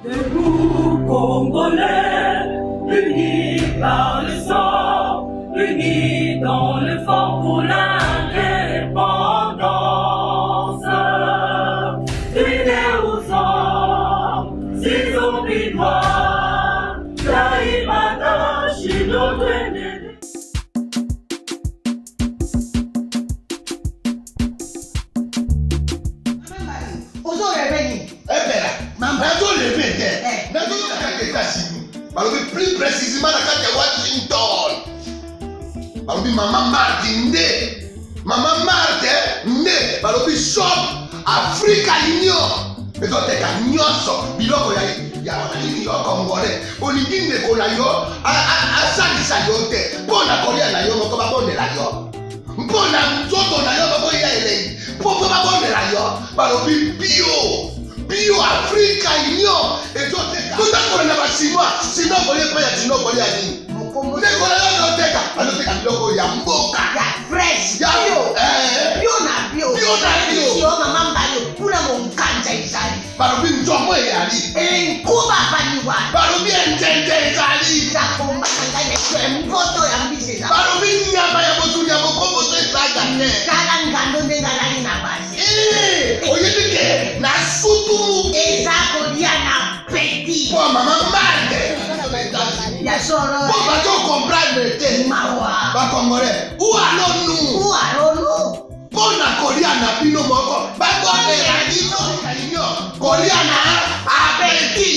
Debout Congolais, unis par le sang, unis dans l'effort pour l'indépendance. Unis aux hommes, si ont victoire, Taïmata, Chinoto, plus précisément dans Washington. Maman Martin Maman Martin Balobi shop Africa Union. Mais quand tu as nyonso, biloko ya Congolais. Oligine kola yo, asalisa yo te. Pona kolia na yo moko babondela yo. Pona nzoto na yo moko ya elei. Poko babondela yo. Balobi bio Africa Union. Et toi tout à l'heure na chinois, sinon kolia pa ya chinois kolia nini. Mokomo te kola yo teka, aloteka biloko ya mboka. Ya fresh. Bio na bio. Yo mama mbayo kuna monkanja izali. Balobi nzomo yali. Nkuba baniwa. Balobi entende ezali. Takomba kanganya kwe mpoto ya mbisi za. Balobi nyama ya motu ya mokombo to ezaga ne. Kala ngando ndengalani na basi. Oyedike na sutu. Ezako dia na peti. Po mama mande. Ya solo. Po ba to comprendre te. Mawa. Ba Congolais. Où allons-nous? Pona kolia na bino moko. Ba bonne la dino. Kolia na apeti.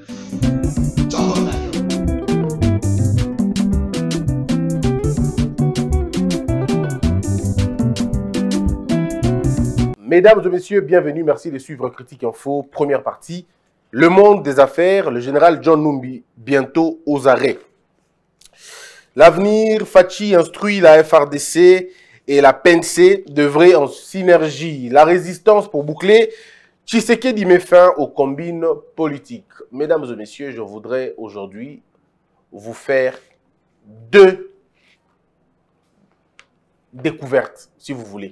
Mesdames et messieurs, bienvenue. Merci de suivre Critique Info. Première partie. Le monde des affaires, le général John Numbi, bientôt aux arrêts. L'avenir, Fachi instruit la FRDC et la PNC d'œuvrer en synergie. La résistance pour boucler, Tshisekedi met fin aux combines politiques. Mesdames et messieurs, je voudrais aujourd'hui vous faire deux découvertes, si vous voulez.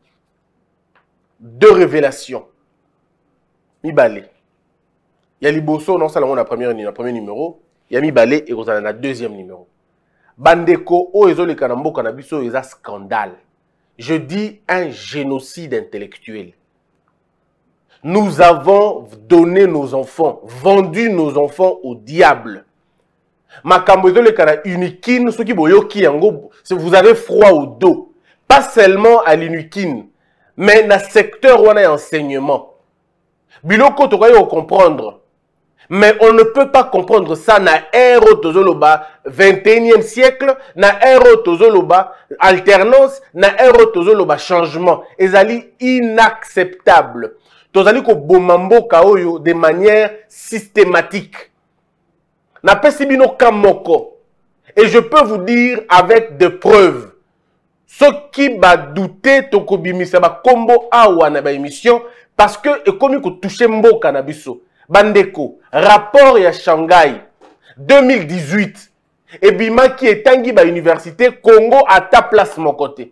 Deux révélations. Mibale. Il y a Liboso, non, ça, le premier numéro. Il y a Mibale et vous avez un deuxième numéro. Bandeko, Oezo le Kanambo Kanabiso, il y a un scandale. Je dis un génocide intellectuel. Nous avons donné nos enfants, vendu nos enfants au diable. Makambozo le Kana unikin, ceux qui boyoki yango, vous avez froid au dos. Pas seulement à l'unikin, mais dans le secteur où on a enseignement. Biloko tokayo comprendre. Mais on ne peut pas comprendre ça na ero tozoloba 21e siècle, na ero tozoloba alternance, na ero tozoloba changement. Ezali inacceptable. Tozali ko bomambo kaoyo de manière systématique. Na pesibino kamoko. Et je peux vous dire avec des preuves. Ceux qui va douter tokobimisa ba kombo awa na ba émission parce que et comme ko toucher mboka na biso. Bandeko, rapport ya Shanghai 2018 et bima qui est tangi ba université Congo à ta place mon côté.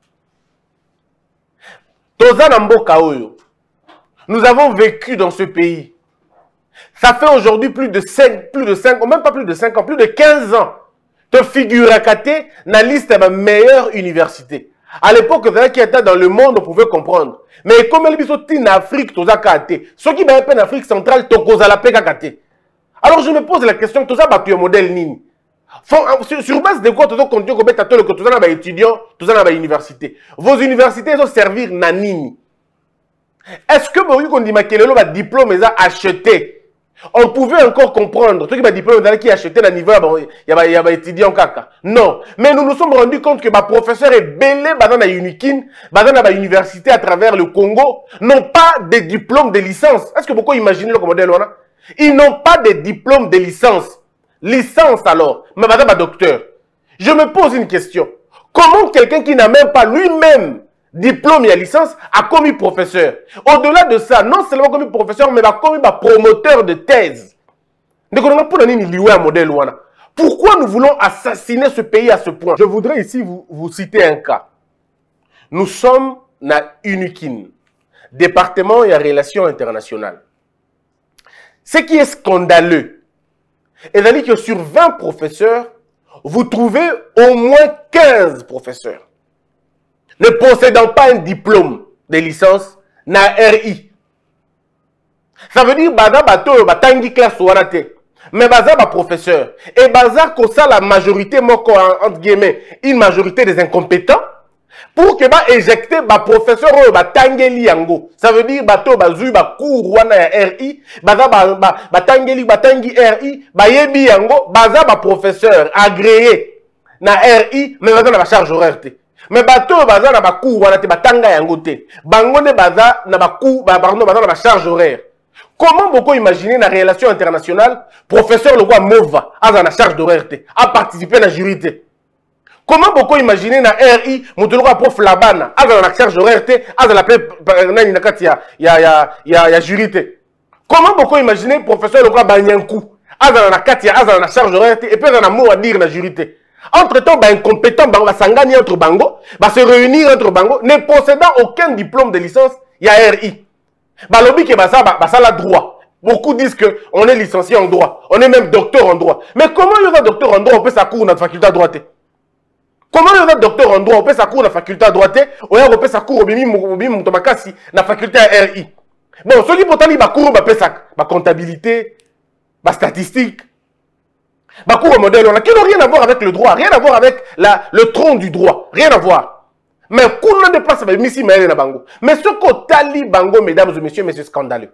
Tozana mboka oyo. Nous avons vécu dans ce pays. Ça fait aujourd'hui plus de 5 ans, même pas plus de 5 ans, plus de 15 ans. Te figure à côté na liste de ma meilleure université. À l'époque, qui était dans le monde, on pouvait comprendre. Mais comme elle est en Afrique, ceux qui sont en Afrique centrale, alors je me pose la question, tout ça, tu es un modèle nini. Sur base de quoi tu as continué que tu as étudiants, tu as une université. Vos universités vont servir à nini. Est-ce que vous avez dit diplôme est acheté? On pouvait encore comprendre. Ceux qui ont diplôme qui achetaient à niveau, il y a étudiants kaka. Non. Mais nous nous sommes rendus compte que ma professeur est belé dans la Unikin, dans la université à travers le Congo, n'ont pas de diplôme de licence. Est-ce que beaucoup imaginez le modèle là? Ils n'ont pas de diplôme de licence. Licence alors. Mais madame la docteur, je me pose une question. Comment quelqu'un qui n'a même pas lui-même diplôme et licence a commis professeur? Au-delà de ça, non seulement commis professeur, mais a commis promoteur de thèse. Pourquoi nous voulons assassiner ce pays à ce point? Je voudrais ici vous citer un cas. Nous sommes dans Unikin, département et relations internationales. Ce qui est scandaleux, c'est que sur 20 professeurs, vous trouvez au moins 15 professeurs ne possédant pas un diplôme de licence na RI. Ça veut dire baza bato batangi classe wanate. Mais baza ba professeur et baza ko ça la majorité moko entre guillemets une majorité des incompétents pour que ba éjecter ba professeur o batangeli yango. Ça veut dire bato bazui ba cours wana ya RI baza batangi RI ba yebi yango baza ba professeur agréé na RI mais baza na ba charge horaire te. Mais bato baza na ba cours wana te batanga yango te. Bango ne baza na ba cours pardon baza na ba charge horaire. Comment beaucoup imaginer la relation internationale, professeur le roi Mova, a la charge d'horaire, a participé à la jury. Comment beaucoup imaginer la RI, mon prof Labana, a la charge d'horaire, a la jury. Comment beaucoup imaginer professeur le roi Banyankou, a la charge d'horaire, et puis un mot à dire la jury. Entre-temps, incompétent, Sangani entre Bango, se réunir entre Bango, ne possédant aucun diplôme de licence, il y a RI. Balobi ke basa la droit. Beaucoup disent que on est licencié en droit, on est même docteur en droit. Mais comment il y a docteur en droit on peut s'accourir dans la faculté à droite? Comment il y a docteur en droit on peut s'accourir dans la faculté à droite? On peut s'accourir au bimi mutomakasi dans la faculté à RI. Bon, ceux qui pourtant ils cours ba comptabilité, ba statistique, ba cours modèle on a qui n'ont rien à voir avec le droit, rien à voir avec le tronc du droit, rien à voir. Mais qu'on ne déplace pas Missi Maël na bango. Mais ce qu'on tali bango, mesdames et messieurs, mais c'est scandaleux.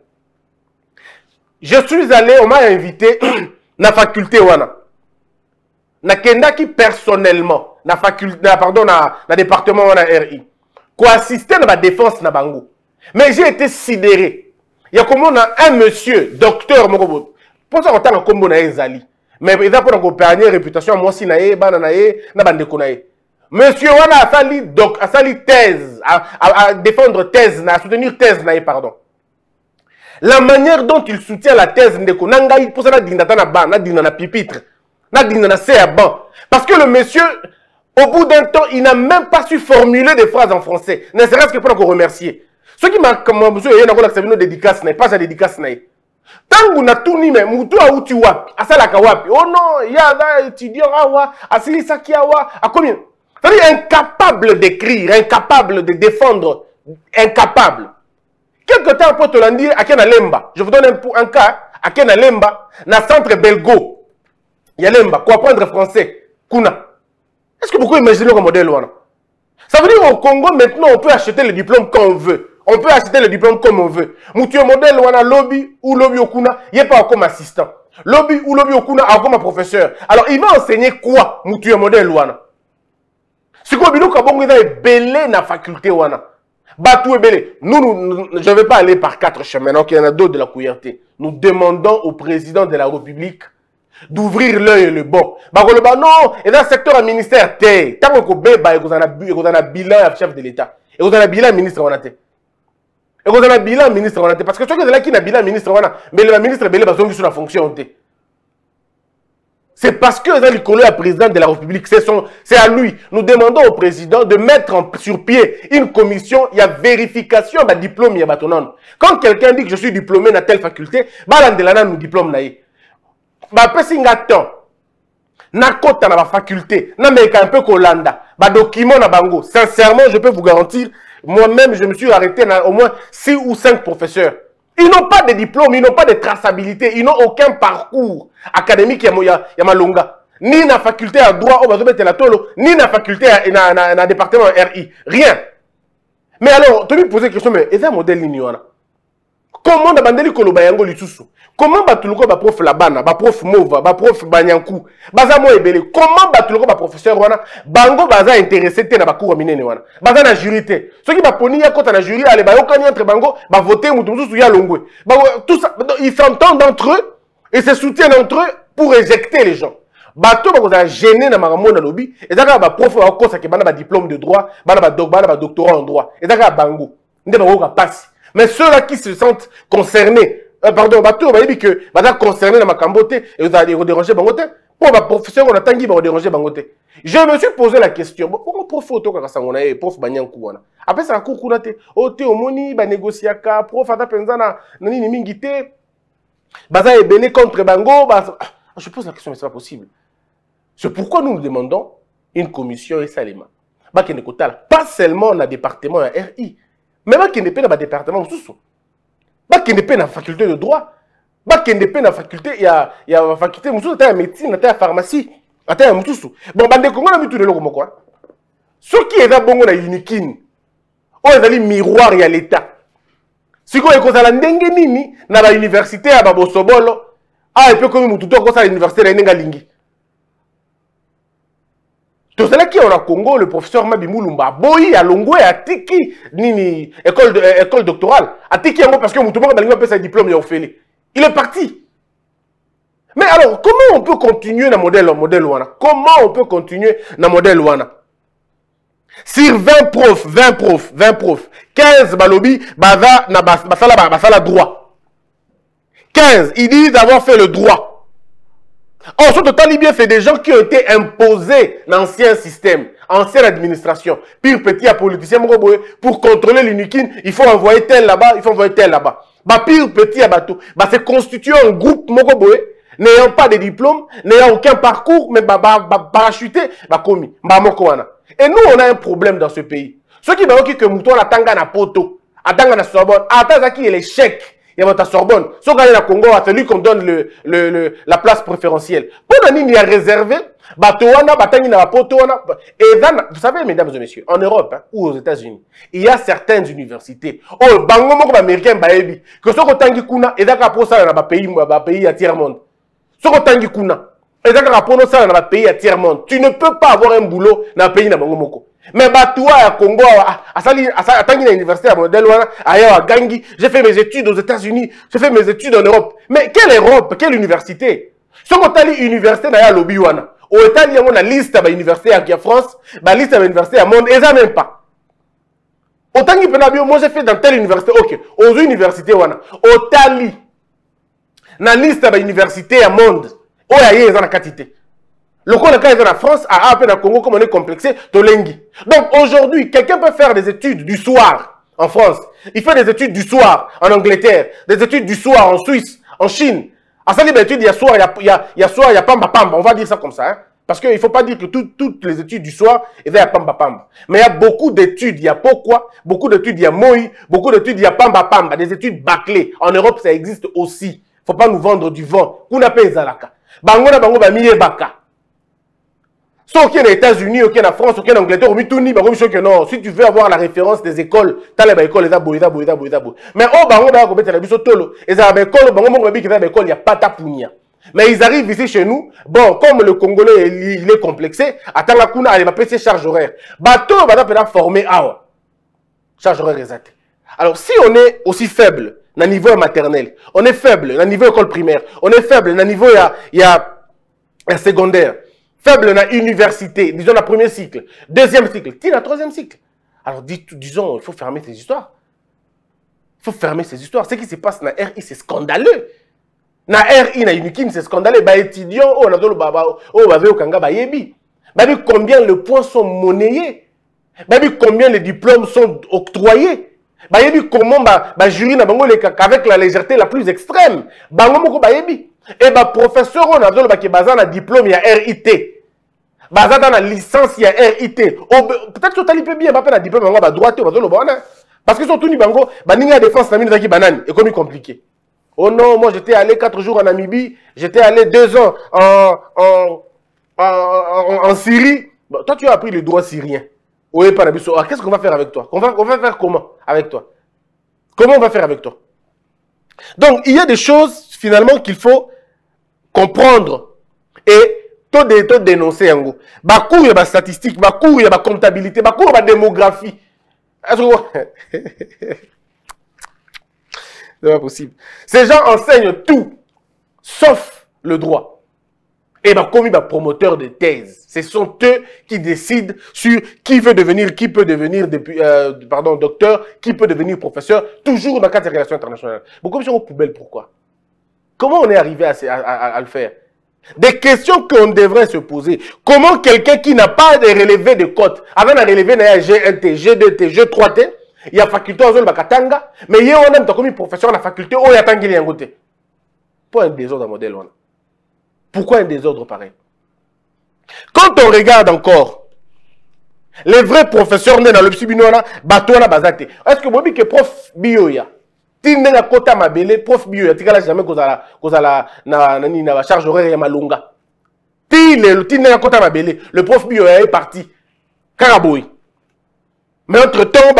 Je suis allé, on m'a invité na faculté wana. Na kendaki personnellement na faculté, pardon, na département wana RI. Ko assister na ba défense na bango. Mais j'ai été sidéré. Il y a comme on a un monsieur, docteur moko. Pour ça on t'a combo na ezali. Mais il a pour une réputation moi si na e bana na e na bande ko na e. Monsieur Wana a sali thèse, à défendre thèse, à soutenir thèse, pardon. La manière dont il soutient la thèse, pour ça, na pipitre, parce que le monsieur, au bout d'un temps, il n'a même pas su formuler des phrases en français, ne serait-ce que pour nous remercier. Ce qui m'a, comme monsieur, il y a une dédicace, pas sa dédicace. Tangu na tout ni mais mutu a uti wapi, asala ka wapi. Oh non, il y a un étudiant awa, asili saki awa, à combien? C'est-à-dire incapable d'écrire, incapable de défendre, incapable. Quelque temps après te l'en dire à Kena Lemba. Je vous donne un cas à Kena Lemba, dans le centre Belgo. Il y a Lemba, pour apprendre français. Kuna. Est-ce que vous pouvez imaginer le modèle là? Ça veut dire qu'au Congo, maintenant, on peut acheter le diplôme quand on veut. On peut acheter le diplôme comme on veut. Moutu modèle wana lobby ou lobby okuna, il n'est pas comme assistant. Lobby ou lobby okuna, comme professeur. Alors, il va enseigner quoi? Moutu modèle wana. Ce qu'on dit, c'est belé na faculté wana. Batou belé. Nous, je ne vais pas aller par 4 chemins. Donc, il y en a d'autres de la couillarté. Nous demandons au président de la République d'ouvrir l'œil et le bon. Bah, non, et dans le secteur à ministère, tant qu'on béba, et qu'on a un bilan chef de l'État. Et qu'on a un bilan ministre, on a été. Et qu'on a un bilan ministre, on a été. Parce que ceux qui ont un bilan ministre, on a. Mais le ministre, belé, bah, sur la fonction, on c'est parce que le président de la République, c'est à lui. Nous demandons au président de mettre sur pied une commission, il y a vérification de diplôme, il y a bâtonnon. Quand quelqu'un dit que je suis diplômé dans telle faculté, balandelana nous diplôme naïe. Bah, pessinga temps. Na kota na ba faculté, na meka un peu kolanda, ba document na bango. Sincèrement, je peux vous garantir, moi-même, je me suis arrêté à au moins 6 ou 5 professeurs. Ils n'ont pas de diplôme, ils n'ont pas de traçabilité, ils n'ont aucun parcours académique ya malonga. Ni na faculté à droit, ni na faculté na département RI. Rien. Mais alors, tu me poses la question, mais est-ce un modèle ignorant? Comment bandeli koloba yango lisusu? Comment batuluko ba prof Labana, ba prof Mova, ba prof Banyankou, baza mo ebele? Comment batuluko ba professeur wana bango baza intéressé te na ba cours minene wana? Baza na jury te. Ceux qui ba poni ya kota na jury ale ba yokani entre bango, ba voter mutu mususu ya longwe. Tout ça, ils s'entendent entre eux et se soutiennent entre eux pour éjecter les gens. Bato ba gêné na makambo na lobby, ezaka ba prof ba kosa ke bana ba diplôme de droit, bana ba doctorat en droit. Ezaka bango. Nde ba ko passe. Mais ceux-là qui se sentent concernés, pardon, bateau, bah, dit que, bah, concernés dans ma cambote, et vous allez déranger bangote, pour ma professeur, on a tanguy, va déranger bangote. Je me suis posé la question, pourquoi prof auto, quand ça, on a, prof banyankou, après, ça a couru, oh, te, au moni, bah, négociaka, prof, ata penzana, nani, mingite, Baza est béné contre Bango. Je pose la question, mais c'est pas possible. C'est pourquoi nous demandons une commission et Salema. Pas seulement dans le département RI, mais qui n'est pas dans le département sous. Qui n'est pas dans la faculté de droit. Qui n'est pas dans la faculté, il y a la faculté de médecine, la pharmacie. Bon, bande Congo na mitu de l'eau comme quoi. Ce qui est là, bon, on a uniquine. On a des miroirs à l'État. Si on est à la Ndengenini, dans l'université à Babosobolo, et puis comme tout le monde à l'université de Nengalingi. Tout cela qui est au Congo, le professeur Mabimoulumba, Boyi, à Longwe, à Tiki, Nini, école doctorale, à Tiki, parce que tout le monde a sa diplôme, il est parti. Mais alors, comment on peut continuer dans le modèle Wana? Comment on peut continuer dans le modèle Wana? Sur 20 profs, 15 balobi, basala droit. 15, ils disent avoir fait le droit. Or, ce total bien, c'est des gens qui ont été imposés dans l'ancien système, ancienne administration. Pire petit à politicien, pour contrôler l'uniquine, il faut envoyer tel là-bas, il faut envoyer tel là-bas. Pire petit à bateau, c'est constitué un groupe, n'ayant pas de diplôme, n'ayant aucun parcours, mais parachuté, commis. Et nous, on a un problème dans ce pays. Ceux qui m'ont dit que Mouton a tanga na poto, a tanga na Sorbonne, a tanga qui est l'échec. Il y a Sorbonne. Ceux qui ont Congo, c'est lui qu'on donne la place préférentielle. Pour nous, il y a réservé, Batouana, Batani na poto, et vous savez, mesdames et messieurs, en Europe ou aux États-Unis, il y a certaines universités. Oh, bango moko américain baebi, que ceux qui ont tangi kuna, et d'accord pour ça dans pays à tiers monde. Ceux qui ont tangi kuna. Et d'accord pour ça dans le pays à tiers monde. Tu ne peux pas avoir un boulot dans le pays na bango moko. Mais toi à Congo, à Tangi à l'université à Modelwana, à Gangi, j'ai fait mes études aux États-Unis, j'ai fait mes études en Europe. Mais quelle Europe, quelle université? Si on a l'université à Lobiwana, au États-Unis, on a liste à l'université à France, la liste à l'université à Monde, et ça même pas. Autant que moi j'ai fait dans telle université, ok, aux universités, au Tali, la liste à l'université à Monde, où il y a une quantité. Le cas est en France, à peine à Congo, comme on est complexé, Tolengi. Donc aujourd'hui, quelqu'un peut faire des études du soir en France. Il fait des études du soir en Angleterre, des études du soir en Suisse, en Chine. À ça, l'étude, il y a soir, il y a soir, il y a pamba pamba. On va dire ça comme ça. Hein? Parce qu'il ne faut pas dire que toutes les études du soir, il y a pamba pamba. Mais il y a beaucoup d'études, il y a pourquoi, beaucoup d'études, il y a moi, beaucoup d'études, il y a pamba pamba. Des études bâclées. En Europe, ça existe aussi. Il ne faut pas nous vendre du vent. Qu'on appelle Zalaka. Bango na bango ba miye baka. Sauf qu'il y a les États-Unis, qu'il y a en France, qu'il y a en Angleterre, non. Si tu veux avoir la référence des écoles, tu as les écoles, les abos. Mais oh, bah, on va commettre la bise au tolo. Et ça va école, il n'y a pas ta pounia. Mais ils arrivent ici chez nous. Bon, comme le Congolais, il est complexé, attends la kuna, il va passer charge horaire. Bateau, va peut-être former à charge horaire exacte. Alors, si on est aussi faible, dans le niveau maternel, on est faible, dans le niveau école primaire, on est faible, dans le niveau, il y a secondaire. Faible dans l'université, disons dans le premier cycle, deuxième cycle, dans le troisième cycle. Alors disons, il faut fermer ces histoires. Il faut fermer ces histoires. Ce qui se passe dans RI, c'est scandaleux. Dans RI, dans Unikin, c'est scandaleux. Les étudiants, combien les points sont monnayés. Combien les diplômes sont octroyés. Comment jury avec la légèreté la plus extrême. Et professeur, on a un diplôme, il y a RIT. Dans la licence, il y a RIT. Peut-être que tu as bien un diplôme, il y a droit. Parce que surtout, il y a défense, c'est comme compliqué. Oh non, moi j'étais allé 4 jours en Namibie, j'étais allé 2 ans en Syrie. Toi, tu as appris le droit syrien. Qu'est-ce qu'on va faire avec toi? On va faire comment avec toi? Comment on va faire avec toi? Donc, il y a des choses, finalement, qu'il faut comprendre et tout dénoncer. Il y a des statistiques, il y a des comptabilité, il y a des démographie. C'est pas possible. Ces gens enseignent tout, sauf le droit. Et comme il y a promoteur de thèse, ce sont eux qui décident sur qui peut devenir docteur, qui peut devenir professeur, toujours dans le cadre des relations internationales. Beaucoup de gens aux poubelles, pourquoi? Comment on est arrivé à le faire? Des questions qu'on devrait se poser. Comment quelqu'un qui n'a pas de relevé de cotes, avant de relever G1T, G2T, G3T, il y a faculté en zone Bakatanga, mais il y a un homme qui a commis professeur à la faculté, où il y a tant qu'il y a un côté. Pourquoi un désordre modèle? Pourquoi un désordre pareil? Quand on regarde encore, les vrais professeurs dans le psybinoana, batouana bazate. Est-ce que vous dites que prof bioya, tindenga kota mabele, prof bioya, tikala jamais kozala na charge horaire ya malunga. Tindenga kota mabele, le prof bioya est parti. Karaboui. Mais entre-temps,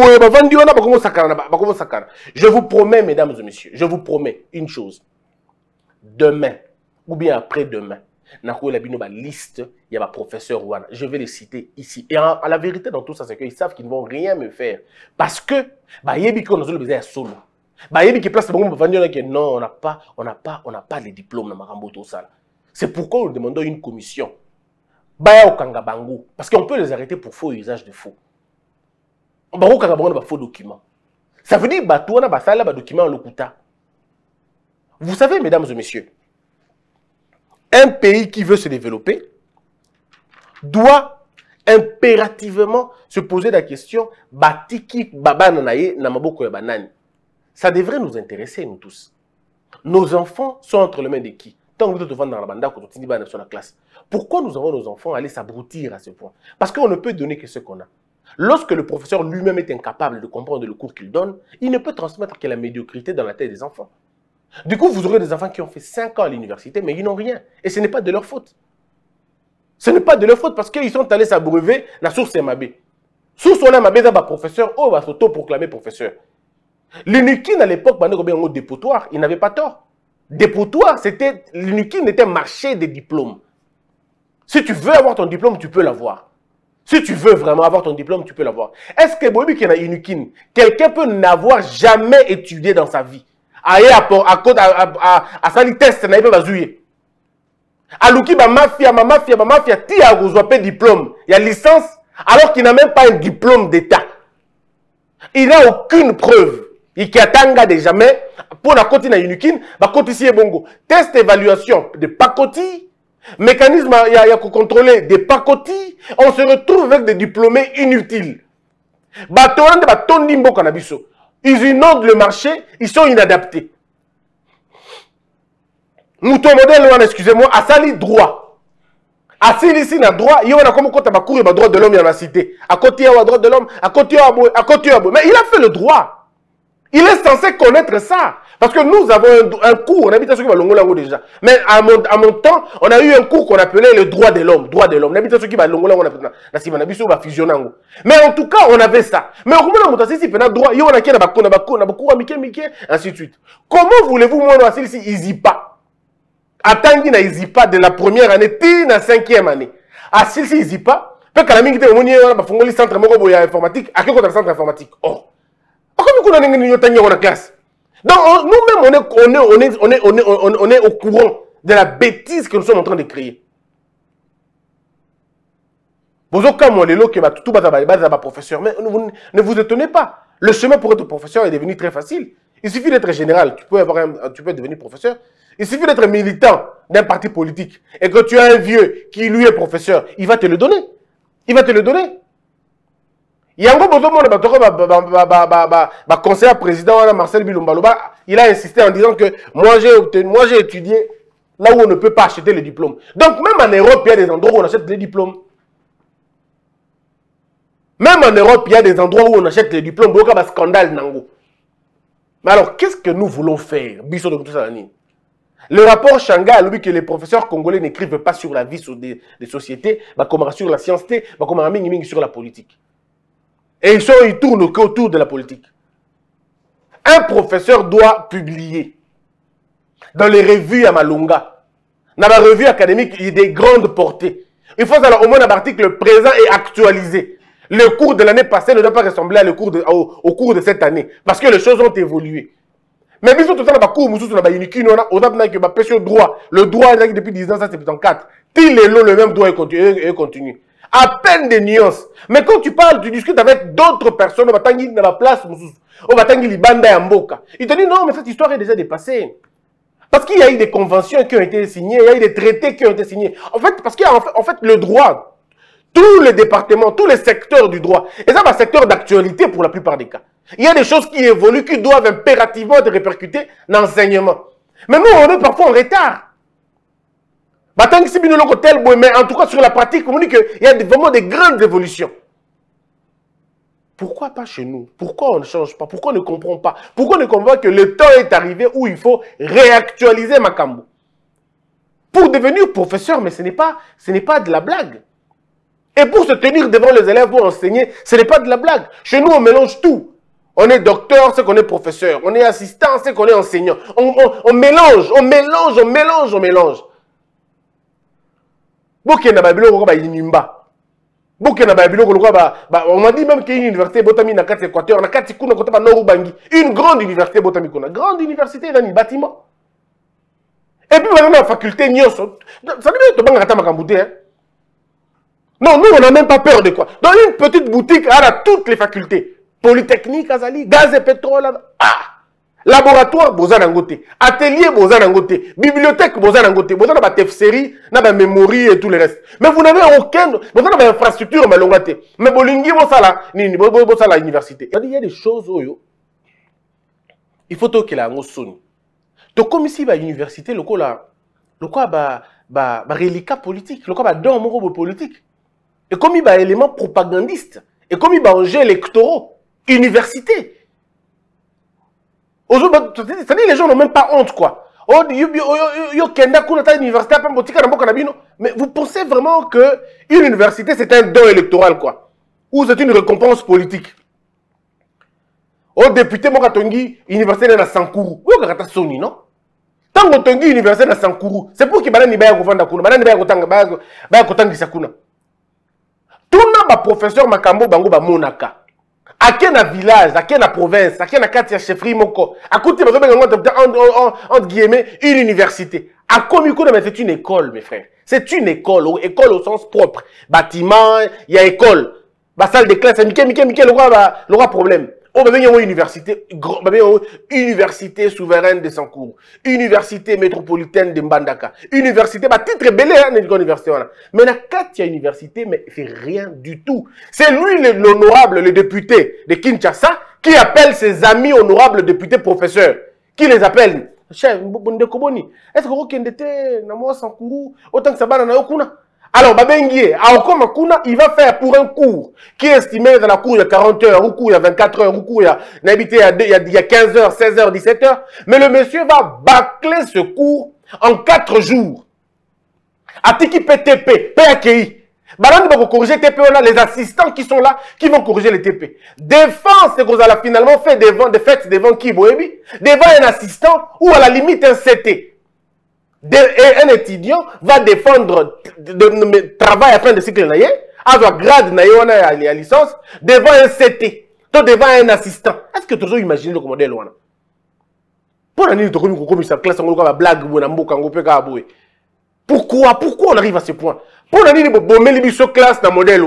je vous promets, mesdames et messieurs, je vous promets une chose. Demain, ou bien après-demain, liste, il y a ma professeur Ouana. Je vais les citer ici. Et à la vérité, dans tout ça, c'est qu'ils savent qu'ils ne vont rien me faire. Parce que, non, on n'a pas les diplômes dans Marambo, tout ça. C'est pourquoi nous demandons une commission. Parce qu'on peut les arrêter pour faux usage de faux. On va faux documents. Ça veut dire que document vous savez, mesdames et messieurs, un pays qui veut se développer doit impérativement se poser la question ça devrait nous intéresser, nous tous. Nos enfants sont entre les mains de qui? Tant que nous devons dans la bande, dans la classe. Pourquoi nous avons nos enfants aller s'abrutir à ce point? Parce qu'on ne peut donner que ce qu'on a. Lorsque le professeur lui-même est incapable de comprendre le cours qu'il donne, il ne peut transmettre que la médiocrité dans la tête des enfants. Du coup, vous aurez des enfants qui ont fait 5 ans à l'université, mais ils n'ont rien. Et ce n'est pas de leur faute. Ce n'est pas de leur faute parce qu'ils sont allés s'abreuver la source MAB. Source MAB, c'est un professeur, oh, va s'auto-proclamer professeur. L'UNIKIN à l'époque, un dépotoir, il n'avait pas tort. Dépotoir, c'était, l'UNIKIN était marché des diplômes. Si tu veux avoir ton diplôme, tu peux l'avoir. Si tu veux vraiment avoir ton diplôme, tu peux l'avoir. Est-ce que Bobi qui a UNIKIN, quelqu'un peut n'avoir jamais étudié dans sa vie? À sali test, n'a pas bazouillé. Alouki, ma mafia, ti a reçoit diplôme. Il y a licence, alors qu'il n'a même pas un diplôme d'État. Il n'a aucune preuve. Il qui attend de jamais, pour la côté na UNIKIN, va côté bongo. Test évaluation de pacoti, mécanisme, il y a contrôler des pacotis, on se retrouve avec des diplômés inutiles. Ils inondent le marché, ils sont inadaptés. Mouton modèle, excusez-moi, à sali droit. À sali ici, na droit, il y a comme quand tu as couru le droit de l'homme, il y a la cité. À côté, il y a le droit de l'homme, à côté, il y a mais il a fait le droit. Il est censé connaître ça. Parce que nous avons un cours, on habite à ce qui va l'ongolango déjà. Mais à mon temps, on a eu un cours qu'on appelait le droit de l'homme. Droit de l'homme. On habite à ce qui va l'ongolango, on va fusionner. Mais en tout cas, on avait ça. Mais au moment où on a dit, droit, il y a un cours, ainsi de suite. Comment voulez-vous, moi, ici, ils y pas? Attendez, ils y pas de la première année, puis la 5e année. Ah, si, ils y pas, peut que la minute, on y a un centre informatique, à quel côté centre informatique? Oh. Pourquoi nous avons une classe? Donc, nous-mêmes, on est au courant de la bêtise que nous sommes en train de créer. Vous avez comme les lots qui va tout battre professeur, mais ne vous étonnez pas. Le chemin pour être professeur est devenu très facile. Il suffit d'être général, tu peux devenir professeur. Il suffit d'être militant d'un parti politique et que tu as un vieux qui lui est professeur, il va te le donner. Il va te le donner. Il y a un gros besoin de conseiller président Marcel Bilombaloba, il a insisté en disant que moi j'ai étudié là où on ne peut pas acheter le diplôme. Donc même en Europe, il y a des endroits où on achète les diplômes. Même en Europe, il y a des endroits où on achète les diplômes. Il y a un scandale. Mais alors, qu'est-ce que nous voulons faire? Le rapport Shanghai a dit que les professeurs congolais n'écrivent pas sur la vie des sociétés, comme sur la science, comme sur la politique. Et ils tournent autour de la politique. Un professeur doit publier dans les revues à Malunga, dans la revue académique, il y a des grandes portées. Il faut au moins un article présent et actualisé. Le cours de l'année passée ne doit pas ressembler au cours de cette année. Parce que les choses ont évolué. Mais bien sûr, tout ça, on a cours, le droit depuis 1974. Puis le même droit est continu. À peine des nuances. Mais quand tu parles, tu discutes avec d'autres personnes, on va t'enguer dans la place, on va t'enguer l'Ibanda et Mboka. Il te dit non, mais cette histoire est déjà dépassée. Parce qu'il y a eu des conventions qui ont été signées, il y a eu des traités qui ont été signés. En fait, parce qu'il y a en fait le droit, tous les départements, tous les secteurs du droit, et ça, c'est un secteur d'actualité pour la plupart des cas. Il y a des choses qui évoluent, qui doivent impérativement être répercutées dans l'enseignement. Mais nous, on est parfois en retard. Mais en tout cas, sur la pratique, on dit qu'il y a vraiment des grandes évolutions. Pourquoi pas chez nous? Pourquoi on ne change pas? Pourquoi on ne comprend pas? Pourquoi on ne comprend pas que le temps est arrivé où il faut réactualiser Makambo? Pour devenir professeur, mais ce n'est pas de la blague. Et pour se tenir devant les élèves pour enseigner, ce n'est pas de la blague. Chez nous, on mélange tout. On est docteur, c'est qu'on est professeur. On est assistant, c'est qu'on est enseignant. On mélange. On m'a dit même qu'il y a une université Botami na Kati Équateur, na Kati Kuna Kotaba Norubangi, une grande université Botami Kuna, grande université dans le bâtiment. Et puis maintenant la faculté Nyoso, ça veut dire que tu vas Makamboute. Non, nous on n'a même pas peur de quoi. Dans une petite boutique, elle a toutes les facultés. Polytechnique, Azali, gaz et pétrole, laboratoire, Bozan Angote, atelier, Bozan Angote, bibliothèque, Bozan Angote, Bozan a tefseri, na ba memory et tout le reste. Mais vous n'avez aucune, Bozan a ba infrastructure, malongate. Mais Bolingi, Bosala, ni Bosala université. Il y a des choses, il faut que la ngosoni. To comme ici, ba université, le quoi ba reliquat politique, le quoi ba don moro politique. Et comme il y a des éléments propagandistes, et comme il y a des enjeux électoraux, université. C'est-à-dire les gens n'ont même pas honte, quoi. Mais vous pensez vraiment qu'une université, c'est un don électoral, quoi. Ou c'est une récompense politique. Au député, moi, Katongi, université de la Sankourou. Ou Kata Soni, non? Tant que Tongi, université de la Sankourou, c'est pour qu'il y ait des gens tout le professeur Makambo Bango ba Monaka. À quel village, à quelle province, à quelle Katia chefferie moko. À côté entre guillemets une université. À Komiko, c'est une école, mes frères. C'est une école au sens propre. Bâtiment, il y a école. Salle de classe, le roi problème. On va venir à une université souveraine de Sankourou, université métropolitaine de Mbandaka, université, titre belé, université. Mais la Katia université, mais il fait rien du tout. C'est lui l'honorable, le député de Kinshasa, qui appelle ses amis honorables députés professeurs, qui les appelle. Chef, est-ce que vous avez un Sankourou, autant que ça va dans Okuna? Alors, Babenguié, à Okomakuna, il va faire pour un cours qui est estimé dans la cour il y a 40 heures, ou cours il y a 24 heures, ou cours il y a 15 heures, 16 heures, 17 heures. Mais le monsieur va bâcler ce cours en 4 jours. Atiki PTP, PAKI. Balan va corriger TP, on a les assistants qui sont là, qui vont corriger les TP. Défense, c'est qu'on a finalement fait des fêtes devant qui, Boébi? Devant un assistant ou à la limite un CT. Un étudiant va défendre le travail à fin de cycle avoir grade à licence devant un CT, devant un assistant. Est-ce que tu as imaginé le modèle? Pourquoi on arrive à ce point? Pour la classe dans le modèle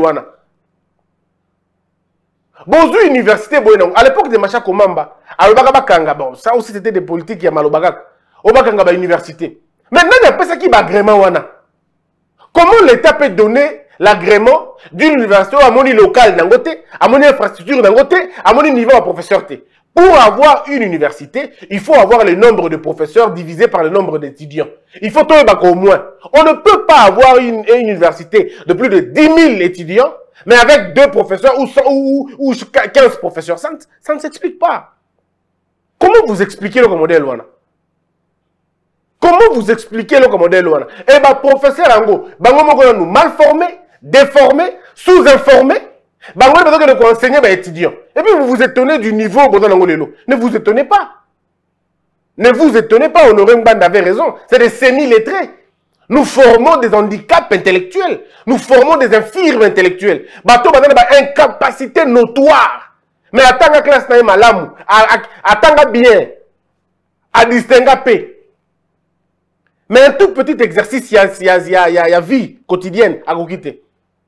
bonjour université, à l'époque de Macha Komamba, ça aussi c'était des politiques qui a malobagak. Obakanga université. Maintenant, il y a ça qui est agrément. Comment l'État peut donner l'agrément d'une université à mon local d'un côté, à mon infrastructure d'un côté, à mon niveau à professeur T? Pour avoir une université, il faut avoir le nombre de professeurs divisé par le nombre d'étudiants. Il faut au moins. On ne peut pas avoir une université de plus de 10 000 étudiants, mais avec 2 professeurs ou 15 professeurs. Ça ne s'explique pas. Comment vous expliquez le modèle Wana? Comment vous expliquez le modèle Wana? Eh bien, professeur Ango, nous mal formés, déformés, sous-informés, vous avez enseigner les étudiants. Et puis vous vous étonnez du niveau ne vous étonnez pas. Ne vous étonnez pas, Honoré Mbanda avait raison. C'est des semi-lettrés. Nous formons des handicaps intellectuels. Nous formons des infirmes intellectuels. Bateau une incapacité notoire. Mais attends la classe naïma l'amour. Attends bien. À distinguer paix. Mais un tout petit exercice, il y a vie quotidienne à quitter.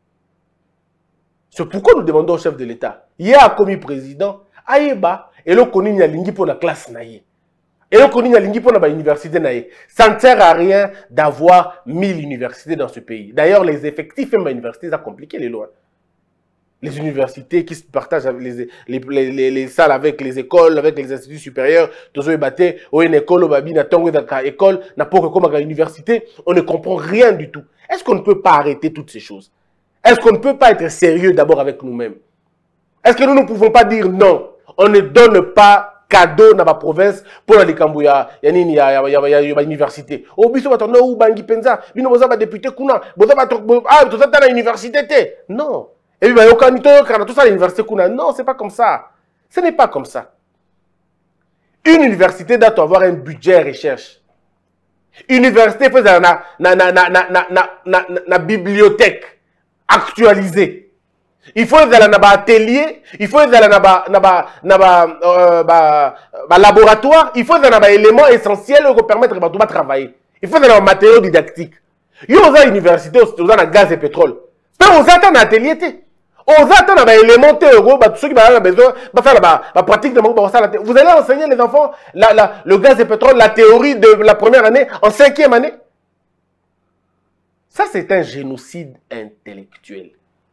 C'est pourquoi nous demandons au chef de l'État. Il y a commis président, Aïeba, et le connu a lingi pour la classe naïe. Et le connu a lingi pour la université naïe. Ça ne sert à rien d'avoir 1000 universités dans ce pays. D'ailleurs, les effectifs de l'université, ça a compliqué les lois. Les universités qui se partagent avec les salles avec les écoles, avec les instituts supérieurs, tous les bâtés, ou une école, ou une école, n'importe quoi comme université, on ne comprend rien du tout. Est-ce qu'on ne peut pas arrêter toutes ces choses? Est-ce qu'on ne peut pas être sérieux d'abord avec nous-mêmes? Est-ce que nous ne pouvons pas dire non? On ne donne pas cadeau dans la province pour la Likambouya, il y a l'université. Au biso va tourner ou bangi penza, bino boza ba député kuna, boza ba tout ça dans l'université. Non. Et puis, tout ça à l'université kuna. Non, c'est pas comme ça. Ce n'est pas comme ça. Une université doit avoir un budget recherche. Une université peut avoir une bibliothèque actualisée. Il faut aller dans un atelier, il faut aller dans un laboratoire, il faut aller dans un élément essentiel pour permettre de travailler. Il faut aller dans un matériau didactique. Il y a une université où il y a gaz et pétrole. Mais on attend un atelier. On attend un élément ceux qui ont besoin de faire la pratique de vous allez enseigner les enfants le gaz et pétrole, la théorie de la première année en 5e année. Ça, c'est un génocide intellectuel.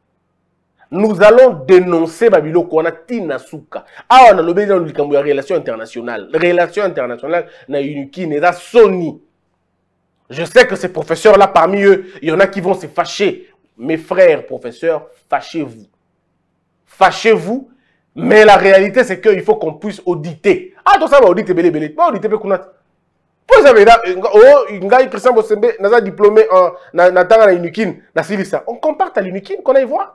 Nous allons dénoncer Babilo Kona Tinasuka. Ah, on a l'obéi dans le relation internationale. Relation internationale, na Uniki, Neda Sony. Je sais que ces professeurs-là, parmi eux, il y en a qui vont se fâcher. Mes frères professeurs, fâchez-vous. Fâchez-vous, mais la réalité, c'est qu'il faut qu'on puisse auditer. Ah, tout ça va auditer, belé, belé. Pas auditer, Pekunat. Vous savez, Christian Bosembe, n'a diplômé en Natanga Unikin, na Silisa. On compare à l'Unikin, qu'on aille voir.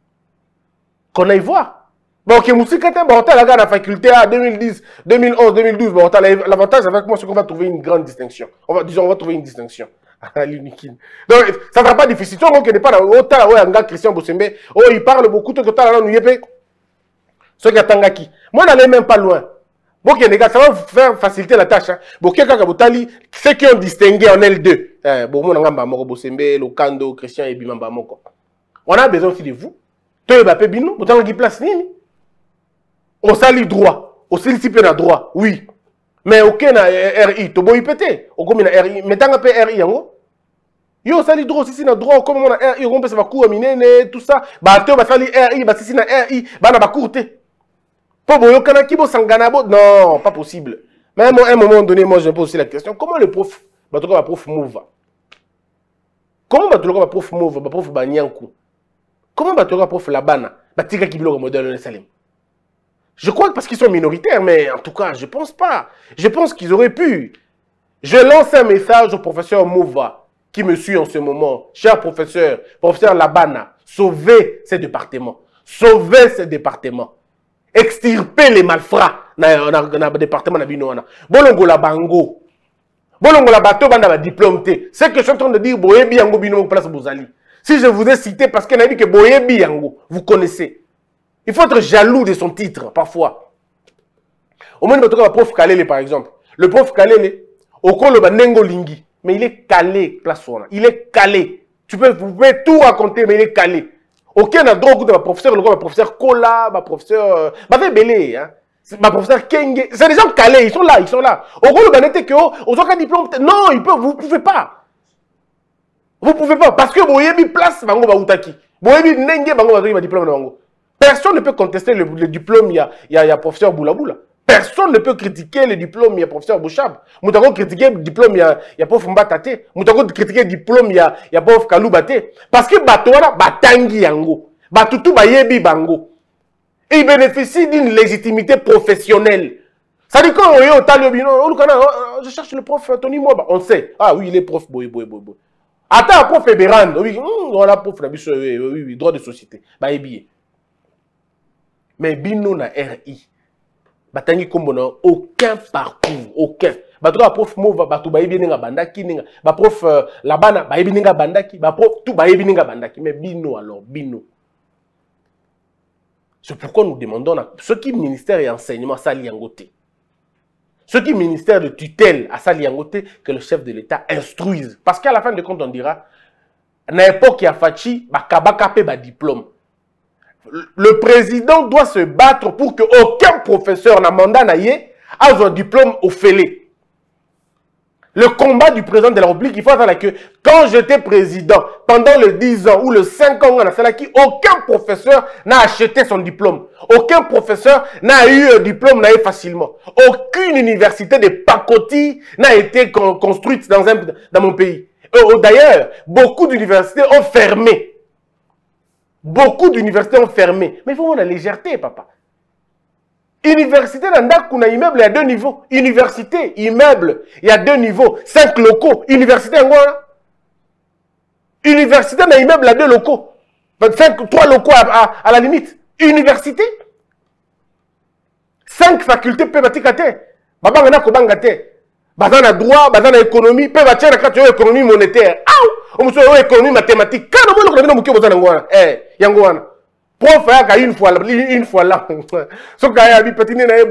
Qu'on aille voir. Bon, ok, Moussika, bon, t'as la faculté à 2010, 2011, 2012. Bon, l'avantage avec moi, c'est qu'on va trouver une grande distinction. Disons, on va trouver une distinction. À l'Unikin. Donc, ça ne sera pas difficile. Tu vois, on n'est pas dans autant, ouais, un gars, Christian Bosembe, oh, il parle beaucoup, tout le temps, là, nous y est, ceux qui attendent qui. Moi, n'allez même pas loin. Bon, les gars, ça va vous faire faciliter la tâche. Bon, quelqu'un qui ceux qui ont distingué en L2. Bon, moi, on a Moko Bosembe, Lokando, Christian et Bimamba Moko. On a besoin aussi de vous. Tu es Bappé Bino, vous avez place nini. On s'allie droit. On s'allie na droit, oui. Mais aucun RI, tu peux y péter. Au comme RI, mais tant que RI, yo s'allie droit, si na droit, comme on a RI, on peut se faire coup à tout ça. Bah, tu vas s'allie RI, bah, si na RI, bah, na ba courte. Pour boyo kana kibo sanganabo, non, pas possible. Mais à un moment donné, moi, je me pose aussi la question, comment le prof, bah, tu vas prof move? Comment bah, tu vas prof move, bah, prof banyankou? Comment va-t-on prof Labana? Batika qui bloque le modèle de Salem. Je crois que parce qu'ils sont minoritaires, mais en tout cas, je ne pense pas. Je pense qu'ils auraient pu. Je lance un message au professeur Mouva, qui me suit en ce moment. Cher professeur, professeur Labana, sauvez ces départements. Sauvez ces départements. Extirpez les malfrats dans le département de Binoana. Bolongo la bango. Bolongo la bateau, banda ba diplôme. C'est que je suis en train de dire, Boyebi Yango Bino place Bouzali. Si je vous ai cité parce qu'il a dit que Boyebi Yango, vous connaissez. Il faut être jaloux de son titre, parfois. Au moins, notre prof Kalele, par exemple. Le prof Kalele, au col de Nengo Lingi, mais il est calé, place Wana. Il est calé. Vous pouvez tout raconter, mais il est calé. Aucun n'a droit de ma professeur, le professeur Kola, ma professeur. Ma Belé, hein. Ma professeur Kenge. C'est des gens calés, ils sont là, ils sont là. Au col de Banete Kyo, aux autres diplômes. Non, vous ne pouvez pas. Vous ne pouvez pas, parce que Boyebi place Bango Baoutaki. Boyebi Nenge Bango Baoutaki diplôme de Bango. Personne ne peut contester le diplôme, il y a professeur Boulaboula. Personne ne peut critiquer le diplôme, il y a professeur Bouchab. Nous avons critiqué le diplôme, il y a prof Mbatate. Nous avons critiqué le diplôme, il y a prof Kaloubate. Parce que Batoana, Batangi Yango. Batutu Bayebi Bango. Et il bénéficie d'une légitimité professionnelle. Ça dit quand je cherche le prof Tony Moba. On sait. Ah oui, il est prof Boy. Attends, prof Eberan, oui, voilà, prof, oui, droit de société. Bah, mais Bino na RI. Batangi Kombono, aucun parcours, aucun. Bah, toi, prof Mova, bah, tout baïbi n'enga bandaki, n'enga. Bah, prof Labana, baïbi n'enga bandaki, bah, prof, tout baïbi n'enga bandaki. Mais Bino, alors, Bino. C'est pourquoi nous demandons à ceux qui ministère et enseignement, ça liangoté. Ceux qui ministère de tutelle à sa liangoté, que le chef de l'État instruise. Parce qu'à la fin de compte, on dira, n'importe qui a fachi, bah, kabakape, bah, diplôme. Le président doit se battre pour qu'aucun professeur n'a mandat naïe a un diplôme au fêlé. Le combat du président de la République, il faut attendre que quand j'étais président, pendant les 10 ans ou les 5 ans, aucun professeur n'a acheté son diplôme. Aucun professeur n'a eu un diplôme facilement. Aucune université de pacotille n'a été construite dans mon pays. D'ailleurs, beaucoup d'universités ont fermé. Beaucoup d'universités ont fermé. Mais il faut avoir la légèreté, papa. Université dans immeuble, il y a 2 niveaux. Université, immeuble, il y a 2 niveaux. 5 locaux. Université en Guana. Université dans immeuble, il y a 2 locaux. 3 locaux à la limite. Université. 5 facultés peuvent être. Babanga kobangate. Bazana droit, bazana économie, peuvent être économie monétaire. On a économie mathématique. Quand on a une économie monétaire, prof a une fois là. Ce qu'il y a petit nez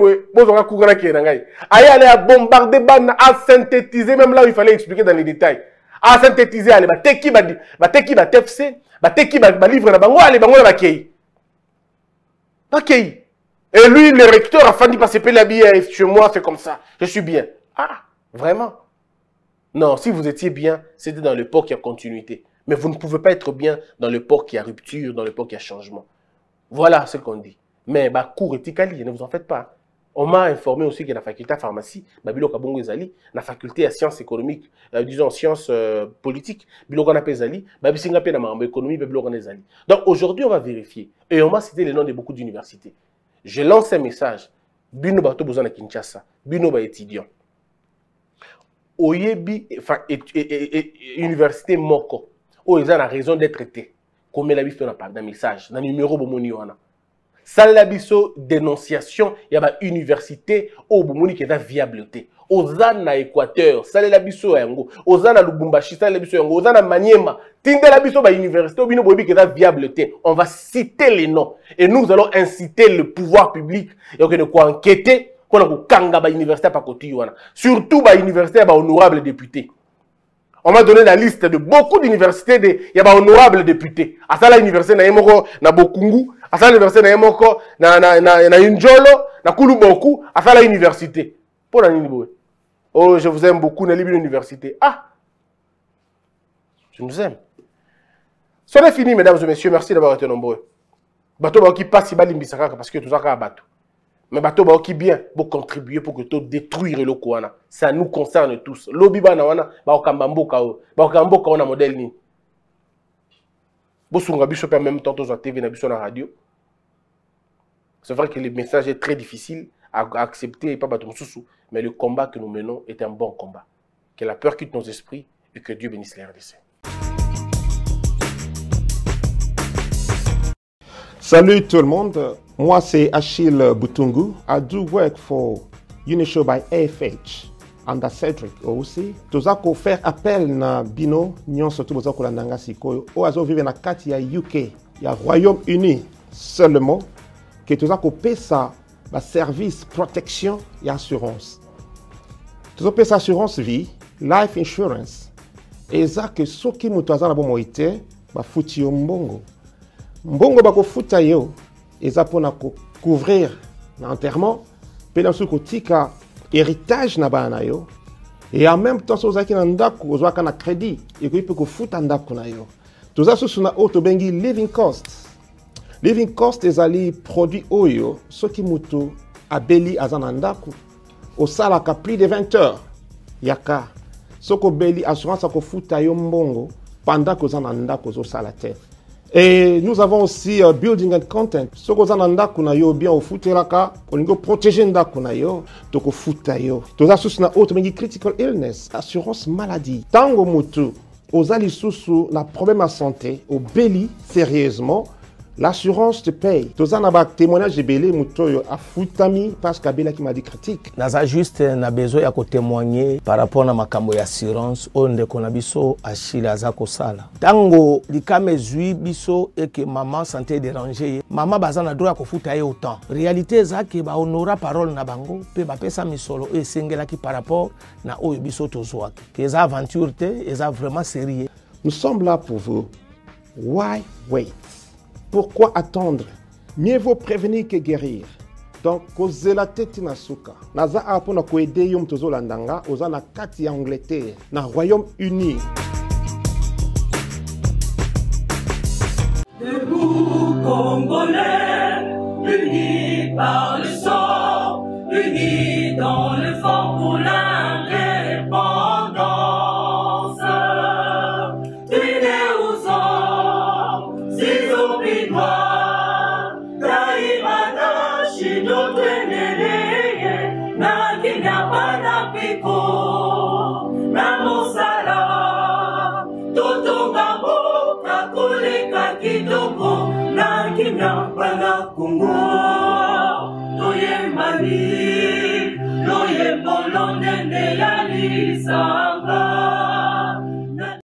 à bombarder, à synthétiser, même là où il fallait expliquer dans les détails. À synthétiser, allez, teki tefse, teki livre na bango, allez, bango na bakei. Bakei. Et lui, le recteur a fini par se payer la billet chez moi, c'est comme ça. Je suis bien. Ah, vraiment? Non, si vous étiez bien, c'était dans l'époque qui a continuité. Mais vous ne pouvez pas être bien dans l'époque qui a rupture, dans l'époque qui a changement. Voilà ce qu'on dit. Mais cours éthiquement, ne vous en faites pas. On m'a informé aussi que la faculté de pharmacie, la faculté de sciences économiques, disons sciences politiques, économie, donc aujourd'hui, on va vérifier. Et on m'a cité les noms de beaucoup d'universités. Je lance un message. Bino bato bozana Kinshasa, bino ba étudiant. Oyebi, université moko. Ils ont la raison d'être traités. Comme la bifto na par message, na numéro bomoni wana. Salabiso dénonciation, il y a une université au bomoni qui est viabilité. Ozana Équateur, Salabiso yango, Ozana Lubumbashi, Salabiso yango, Ozana Maniema, Tindelabiso ba université bino bobi qui est viabilité. On va citer les noms et nous allons inciter le pouvoir public et on va quoi enquêter qu'on a kanga ba université pa koti wana. Surtout ba université ba honorable député. On m'a donné la liste de beaucoup d'universités, il y a des honorables députés. À ça, l'université na Yemoko, na Bokungu, à ça, l'université na Yemoko, na Injolo, na Kuluboku, à ça, l'université. Pour la Niniboé. Oh, je vous aime beaucoup, na l'université. Ah! Je nous aime. C'est fini, mesdames et messieurs. Merci d'avoir été nombreux. Bateau qui passe, il va l'imbisaka parce que tout ça, c'est un bateau. Mais bateau qui bien pour contribuer pour que tout détruire le Kouana. Ça nous concerne tous. Lobby bana wana ba okambamboka wana modèle ni. Bosunga biso en même temps à TV na biso na radio. C'est vrai que le message est très difficile à accepter et pas bateau mususu, mais le combat que nous menons est un bon combat. Que la peur quitte nos esprits et que Dieu bénisse les RDC. Salut tout le monde, moi c'est Achille Butungu. I do work for Unishow by AFH under Cedric aussi. Tozako faire appel na bino nyonso to bozako landanga sikoyo o azo vivre na kati ya UK ya Royaume-Uni seulement que tozako pesa ba service protection et assurance. Tozako pesa assurance vie, life insurance. Et ça que soki mutu azana bo moite ba futi yo mbongo. Mbongo bako futa yo eza pona ko couvrir l'enterrement pe na suko tika héritage na bana yo et en même temps so zaki na ndako ozwaka na crédit et ko ipe ko futa ndako na yo toza susu na auto bengi living cost ezali produit oyo soki mutu abeli azana ndako osalaka plus de 20 heures yaka soko beli assurance ko futa yo mbongo pendant que ozana ndako zo sala te. Et nous avons aussi building and content. Ce que vous avez bien au foot, on protéger ndakunayo, donc au foot yo. Tous les sous na autre mais critical illness, assurance maladie. Tango mutu, aux ali sous na problème à santé, au belly sérieusement, l'assurance te paye. Tous en a témoignage de belly mutu a futami parce qu'abela qui m'a dit critique. Naza juste na besoin ya ko témoigner par rapport na makambo ya assurance onde kona biso Achille azako sala. Tango likame zui biso et que maman santé dérangée, maman bazana droit ko futa ye autant. Réalité za ke ba honora parole na bango pe ba pesa misolo e sengela ki par rapport na oyo biso tozwa. Que za aventure te, eza vraiment sérieux. Nous sommes là pour vous. Why wait? Pourquoi attendre? Mieux vaut prévenir que guérir. Donc kozela teti na suka naza apo na koede yo mtozo landanga oza na kati ya Angleterre na Royaume-Uni. Debout Congolais, unis par le sang, unis dans l'effort pour l'indépendance. Unis aux hommes, si oublidois, Taïmana, Chino, Teneleye, na Kinyabana Piko, na Mosala, Totongambo, Kakoleka Kitoko, na Kinyabana Kongo, Toyembali, Loyembolo Nende ya Lisanga.